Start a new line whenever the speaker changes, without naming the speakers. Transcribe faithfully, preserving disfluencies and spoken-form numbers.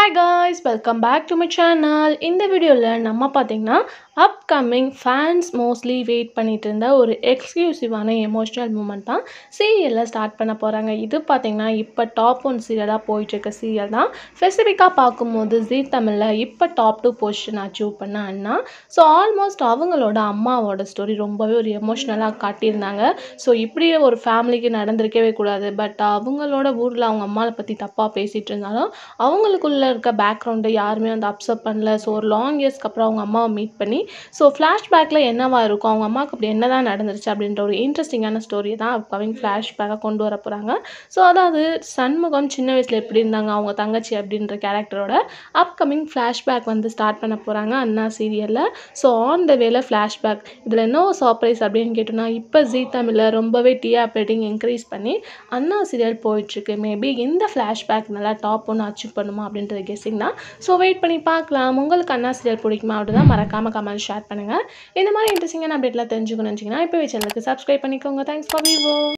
Hi guys, welcome back to my channel. இந்த வீடியோல நம்ம பாத்தீங்கன்னா upcoming fans mostly wait பண்ணிட்டு இருந்த ஒரு எக்ஸ்க்ளூசிவான எமோஷனல் மூமெண்ட் தான் சீரியல்ல ஸ்டார்ட் பண்ண போறாங்க. இது பாத்தீங்கன்னா இப்ப டாப் ஒன் சீரியலா போயிட்டு இருக்க சீரியல் தான். ஸ்பெசிஃபிக்கா பார்க்கும்போது ஜீ தமிழ்ல இப்ப டாப் டூ பொசிஷன் அச்சீவ் பண்ண அண்ணா. ஸோ ஆல்மோஸ்ட் அவங்களோட அம்மாவோட ஸ்டோரி ரொம்பவே ஒரு எமோஷ்னலா காட்டியிருந்தாங்க. ஸோ இப்படி ஒரு ஃபேமிலிக்கு நடந்திருக்கவே கூடாது. பட் அவங்களோட ஊர்ல அவங்க அம்மாவை பத்தி தப்பா பேசிட்டு இருந்தாலும் அவங்களுக்குள்ள இருக்க பேக்ரவுண்டை யாருமே வந்து அப்சர்வ் பண்ணல. ஸோ ஒரு லாங் இயர்ஸ்க்கு அப்புறம் அவங்க அம்மாவை மீட் பண்ணி ஸோ ஃப்ளாஷ்பேக்கில் என்னவா இருக்கும், அவங்க அம்மாவுக்கு அப்படி என்ன தான் நடந்துருச்சு அப்படின்ற ஒரு இன்ட்ரெஸ்டிங்கான ஸ்டோரியை தான் அப்கமிங் ஃப்ளாஷ்பேக்காக கொண்டு வர போகிறாங்க. ஸோ அதாவது சண்முகம் சின்ன வயசில் எப்படி இருந்தாங்க, அவங்க தங்கச்சி அப்படின்ற கேரக்டரோட அப்கமிங் ஃப்ளாஷ்பேக் வந்து ஸ்டார்ட் பண்ண போகிறாங்க அண்ணா சீரியலில். ஸோ ஆன் த வேல ஃப்ளாஷ்பேக் இதில் என்ன சர்ப்ரைஸ் அப்படின்னு கேட்டோம்னா, இப்போ ஜீ தமிழில் ரொம்பவே டிஆர் ரேட்டிங் இன்க்ரீஸ் பண்ணி அண்ணா சீரியல் போயிட்டுருக்கு. மேபி இந்த ஃப்ளாஷ்பேக் நல்லா டாப் ஒன்று அச்சீவ் பண்ணுமா அப்படின்றது கெஸ்ஸிங் தான். ஸோ வெயிட் பண்ணி பார்க்கலாம். உங்களுக்கு அண்ணா சீரியல் பிடிக்குமா அப்படின்னா மறக்காம கமெண்ட் ஷேர் பண்ணுங்கள். இந்த மாதிரி இன்ட்ரெஸ்டிங்கான அப்டேட்லாம் தெரிஞ்சுக்கணும்னு நினச்சிங்கன்னா இப்போவே சேனலுக்கு சப்ஸ்கிரைப் பண்ணிக்கோங்க. Thanks for view.